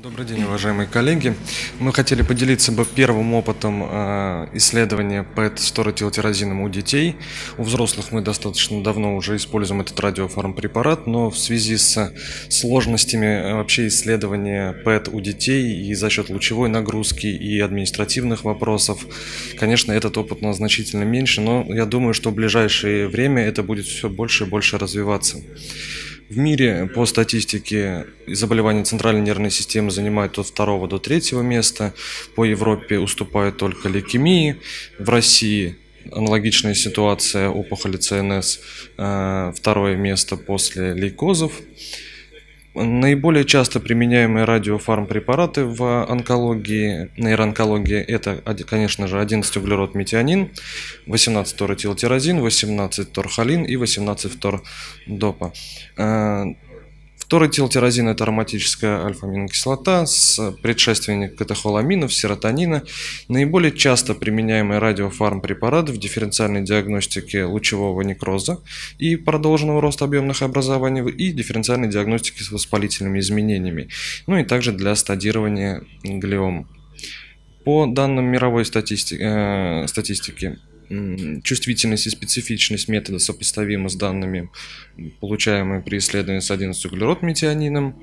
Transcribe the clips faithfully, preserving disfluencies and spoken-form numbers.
Добрый день, уважаемые коллеги. Мы хотели поделиться бы первым опытом э, исследования пэт с торэтилтирозином у детей. У взрослых мы достаточно давно уже используем этот радиофармпрепарат, но в связи с сложностями вообще исследования пэт у детей и за счет лучевой нагрузки и административных вопросов, конечно, этот опыт у нас значительно меньше, но я думаю, что в ближайшее время это будет все больше и больше развиваться. В мире по статистике заболевания центральной нервной системы занимают от второго до третьего места. По Европе уступают только лейкемии. В России аналогичная ситуация, опухоли цэ эн эс, второе место после лейкозов. Наиболее часто применяемые радиофармпрепараты в онкологии, нейроонкологии – это, конечно же, одиннадцать углерод-метионин, восемнадцать торэтилтирозин, восемнадцать торхолин и восемнадцать фтордопа. Торэтилтирозин – это ароматическая альфа-аминокислота с предшественник катехоламинов, серотонина. Наиболее часто применяемый радиофармпрепарат в дифференциальной диагностике лучевого некроза и продолженного роста объемных образований и дифференциальной диагностики с воспалительными изменениями, ну и также для стадирования глиом. По данным мировой статистики, э, статистики, чувствительность и специфичность метода сопоставимы с данными, получаемыми при исследовании с одиннадцатью углерод-метионином.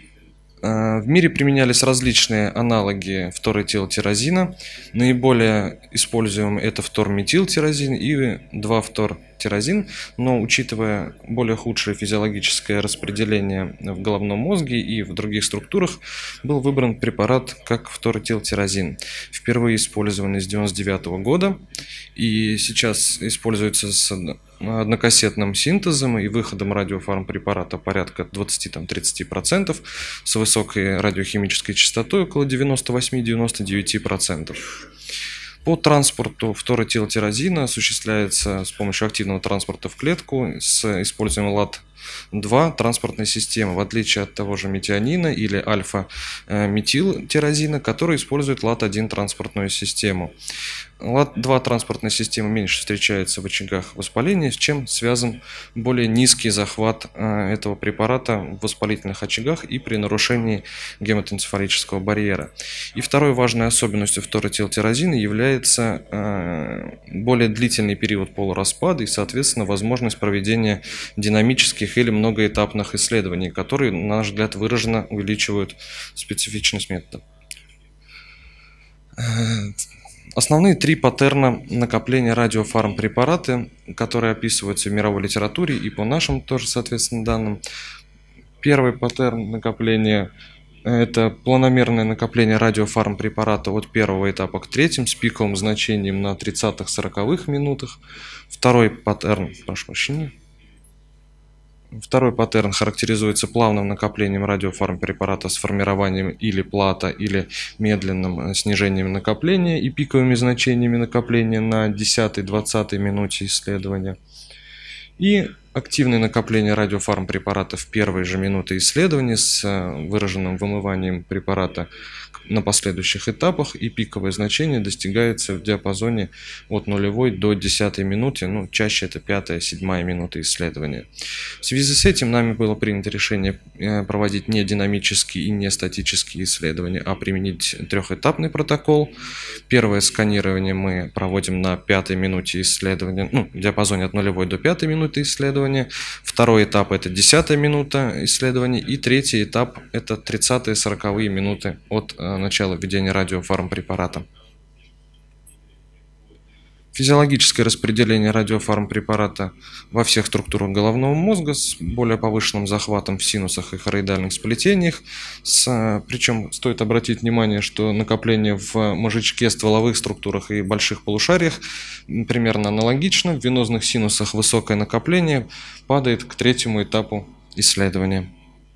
В мире применялись различные аналоги фторэтилтирозина. Наиболее используемый это фторметилтирозин и два фтортирозин, но учитывая более худшее физиологическое распределение в головном мозге и в других структурах, был выбран препарат как фторэтилтирозин. Впервые использованный с девяносто девятого года и сейчас используется с однокассетным синтезом и выходом радиофармпрепарата порядка двадцати-тридцати процентов, с высокой радиохимической частотой около девяноста восьми — девяноста девяти процентов. По транспорту фторэтилтирозина осуществляется с помощью активного транспорта в клетку с использованием лат два транспортной системы, в отличие от того же метионина или альфа-метилтирозина, который использует лат один транспортную систему. лат два транспортная система меньше встречается в очагах воспаления, с чем связан более низкий захват этого препарата в воспалительных очагах и при нарушении гематоэнцефалического барьера. И второй важной особенностью фторэтилтирозина является более длительный период полураспада и, соответственно, возможность проведения динамических или многоэтапных исследований, которые, на наш взгляд, выраженно увеличивают специфичность метода. Основные три паттерна накопления радиофармпрепараты, которые описываются в мировой литературе и по нашим тоже, соответственно, данным. Первый паттерн накопления – это планомерное накопление радиофармпрепарата от первого этапа к третьему с пиковым значением на тридцатых-сороковых минутах. Второй паттерн, прошу прощения. Второй паттерн характеризуется плавным накоплением радиофармпрепарата с формированием или плата, или медленным снижением накопления и пиковыми значениями накопления на десятой-двадцатой минуте исследования. И активное накопление радиофармпрепарата в первые же минуты исследования с выраженным вымыванием препарата на последующих этапах, и пиковое значение достигается в диапазоне от нулевой до десятой минуты, ну, чаще это пятая-седьмая минута исследования. В связи с этим нами было принято решение проводить не динамические и не статические исследования, а применить трехэтапный протокол. Первое сканирование мы проводим на пятой минуте исследования, ну, в диапазоне от нулевой до пятой минуты исследования. Второй этап – это десятая минута исследования, и третий этап – это тридцатые-сороковые минуты от начала введения радиофармпрепарата. Физиологическое распределение радиофармпрепарата во всех структурах головного мозга с более повышенным захватом в синусах и хороидальных сплетениях. С, причем стоит обратить внимание, что накопление в мозжечке, стволовых структурах и больших полушариях примерно аналогично. В венозных синусах высокое накопление падает к третьему этапу исследования.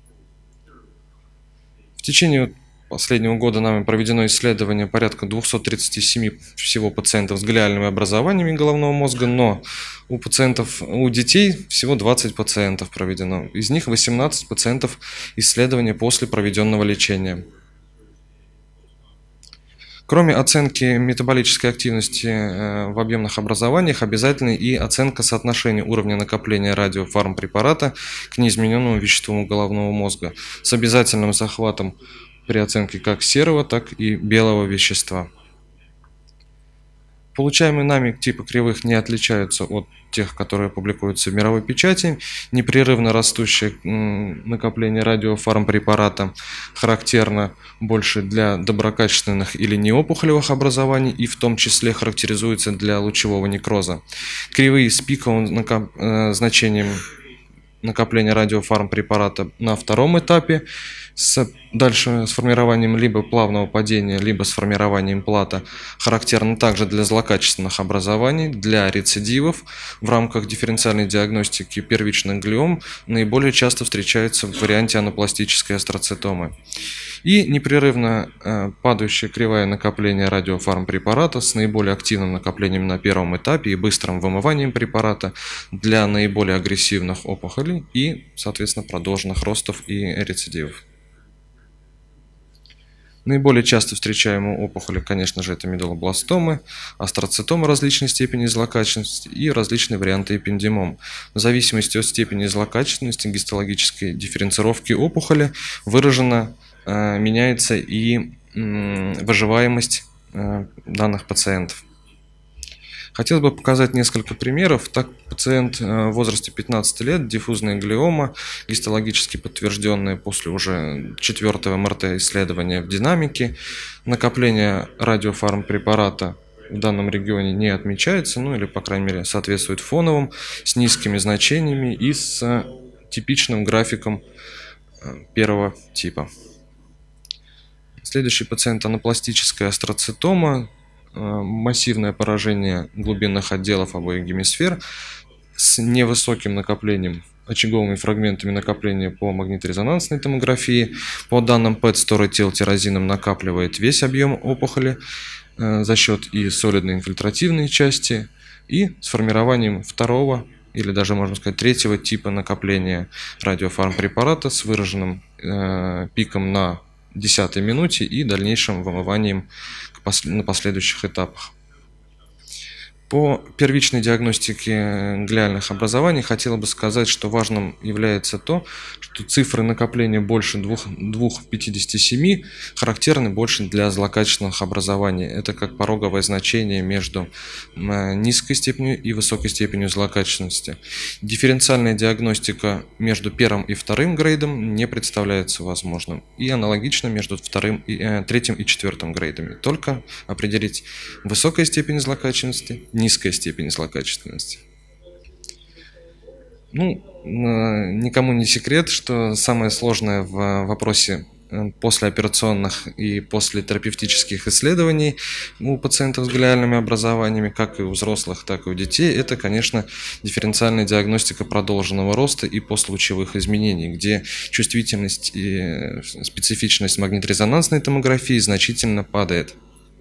В течение последнего года нами проведено исследование порядка двухсот тридцати семи всего пациентов с глиальными образованиями головного мозга, но у пациентов, у детей всего двадцать пациентов проведено. Из них восемнадцать пациентов исследования после проведенного лечения. Кроме оценки метаболической активности в объемных образованиях, обязательна и оценка соотношения уровня накопления радиофармпрепарата к неизмененному веществу головного мозга с обязательным захватом при оценке как серого, так и белого вещества. Получаемые нами типы кривых не отличаются от тех, которые публикуются в мировой печати. Непрерывно растущее накопление радиофармпрепарата характерно больше для доброкачественных или неопухолевых образований и в том числе характеризуется для лучевого некроза. Кривые с пиковым значением накопления радиофармпрепарата на втором этапе с дальше с формированием либо плавного падения, либо с формированием плата характерно также для злокачественных образований, для рецидивов в рамках дифференциальной диагностики первичных глиом наиболее часто встречается в варианте анапластической астроцитомы. И непрерывно э, падающая кривая накопления радиофармпрепарата с наиболее активным накоплением на первом этапе и быстрым вымыванием препарата для наиболее агрессивных опухолей и, соответственно, продолженных ростов и рецидивов. Наиболее часто встречаемые опухоли, конечно же, это медулобластомы, астроцитомы различной степени злокачественности и различные варианты эпендимом. В зависимости от степени злокачественности гистологической дифференцировки опухоли выражена э, меняется и э, выживаемость э, данных пациентов. Хотелось бы показать несколько примеров. Так, пациент в возрасте пятнадцати лет, диффузная глиома, гистологически подтвержденная после уже четвертого эм эр тэ-исследования в динамике. Накопление радиофармпрепарата в данном регионе не отмечается, ну или, по крайней мере, соответствует фоновым, с низкими значениями и с типичным графиком первого типа. Следующий пациент – анапластическая астроцитома. Массивное поражение глубинных отделов обоих гемисфер с невысоким накоплением, очаговыми фрагментами накопления по магниторезонансной томографии. По данным пэт с торотилтирозином накапливает весь объем опухоли э, за счет и солидной инфильтративной части, и с формированием второго или даже, можно сказать, третьего типа накопления радиофармпрепарата с выраженным э, пиком на десятой минуте и дальнейшим вымыванием на последующих этапах. По первичной диагностике глиальных образований хотела бы сказать, что важным является то, что цифры накопления больше двух целых пятидесяти семи характерны больше для злокачественных образований. Это как пороговое значение между низкой степенью и высокой степенью злокачественности. Дифференциальная диагностика между первым и вторым грейдом не представляется возможным. И аналогично между вторым и, э, третьим и четвертым грейдами. Только определить высокая степень злокачественности, низкая степень злокачественности. Ну, никому не секрет, что самое сложное в вопросе послеоперационных и послетерапевтических исследований у пациентов с глиальными образованиями, как и у взрослых, так и у детей, это, конечно, дифференциальная диагностика продолженного роста и послелучевых изменений, где чувствительность и специфичность магниторезонансной томографии значительно падает.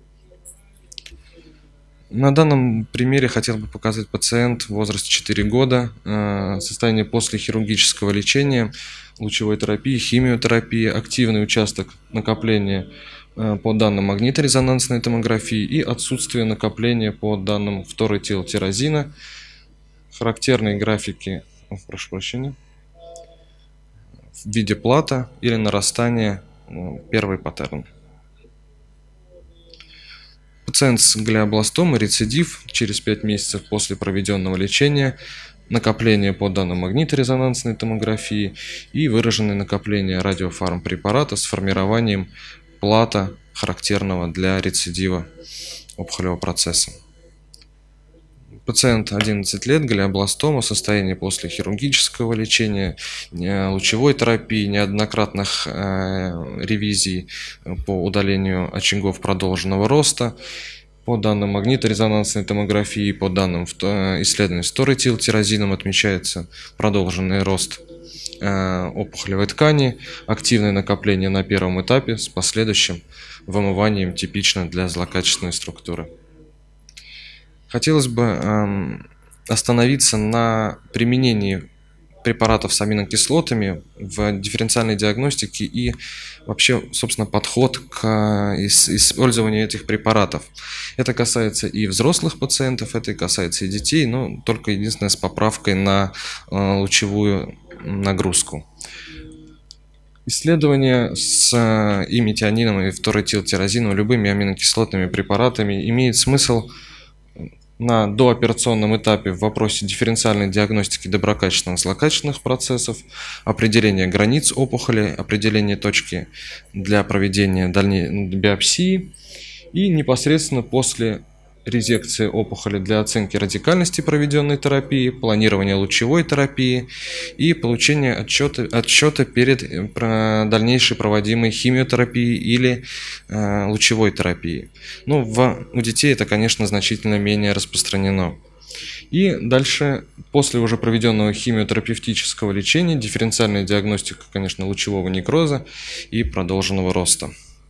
На данном примере хотел бы показать пациент в возрасте четыре года, состояние после хирургического лечения, лучевой терапии, химиотерапии, активный участок накопления по данным магниторезонансной томографии и отсутствие накопления по данным фторэтилтирозина, характерные графики, о, прошу прощения, в виде плата или нарастания, первый паттерн. Пациент с глиобластомой, рецидив через пять месяцев после проведенного лечения, накопление по данным магниторезонансной томографии и выраженное накопление радиофармпрепарата с формированием плата, характерного для рецидива опухолевого процесса. Пациент одиннадцать лет, глиобластома, состояние после хирургического лечения, лучевой терапии, неоднократных э, ревизий по удалению очагов продолженного роста. По данным магниторезонансной томографии, по данным исследований с торэтилтирозином отмечается продолженный рост э, опухолевой ткани, активное накопление на первом этапе с последующим вымыванием типично для злокачественной структуры. Хотелось бы э, остановиться на применении препаратов с аминокислотами в дифференциальной диагностике и вообще, собственно, подход к использованию этих препаратов. Это касается и взрослых пациентов, это касается и детей, но только единственное с поправкой на э, лучевую нагрузку. Исследования с э, и метионином, и фторэтилтирозином, любыми аминокислотными препаратами имеет смысл на дооперационном этапе в вопросе дифференциальной диагностики доброкачественных и злокачественных процессов, определения границ опухоли, определения точки для проведения дальней биопсии и непосредственно после резекции опухоли для оценки радикальности проведенной терапии, планирования лучевой терапии и получения отчета, отчета перед дальнейшей проводимой химиотерапией или э, лучевой терапией. Ну, в, у детей это, конечно, значительно менее распространено. И дальше, после уже проведенного химиотерапевтического лечения, дифференциальная диагностика, конечно, лучевого некроза и продолженного роста.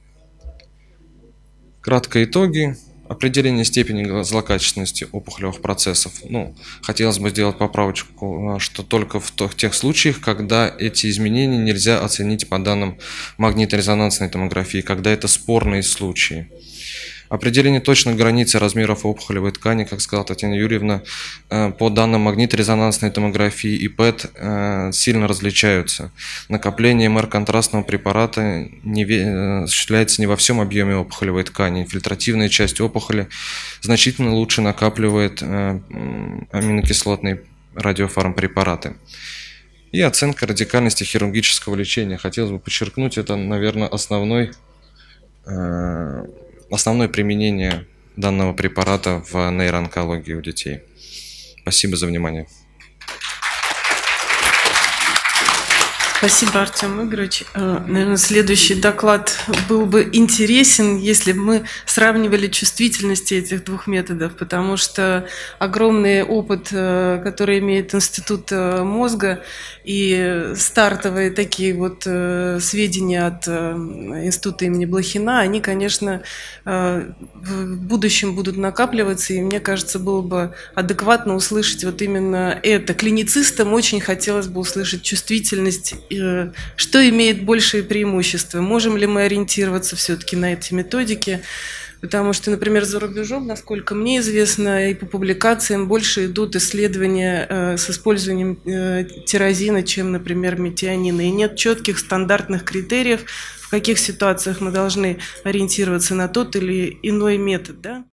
Кратко итоги. Определение степени злокачественности опухолевых процессов. Ну, хотелось бы сделать поправочку, что только в тех случаях, когда эти изменения нельзя оценить по данным магниторезонансной томографии, когда это спорные случаи. Определение точных границ и размеров опухолевой ткани, как сказала Татьяна Юрьевна, по данным магниторезонансной томографии и ПЭТ сильно различаются. Накопление эм эр-контрастного препарата не, осуществляется не во всем объеме опухолевой ткани. Инфильтративная часть опухоли значительно лучше накапливает аминокислотные радиофармпрепараты. И оценка радикальности хирургического лечения. Хотелось бы подчеркнуть, это, наверное, основной Основное применение данного препарата в нейроонкологии у детей. Спасибо за внимание. Спасибо, Артем Игоревич. Наверное, следующий доклад был бы интересен, если бы мы сравнивали чувствительности этих двух методов, потому что огромный опыт, который имеет Институт мозга, и стартовые такие вот сведения от Института имени Блохина, они, конечно, в будущем будут накапливаться, и мне кажется, было бы адекватно услышать вот именно это. Клиницистам очень хотелось бы услышать чувствительность, что имеет большее преимущество. Можем ли мы ориентироваться все-таки на эти методики? Потому что, например, за рубежом, насколько мне известно, и по публикациям больше идут исследования э, с использованием э, тирозина, чем, например, метионина. И нет четких стандартных критериев, в каких ситуациях мы должны ориентироваться на тот или иной метод. Да?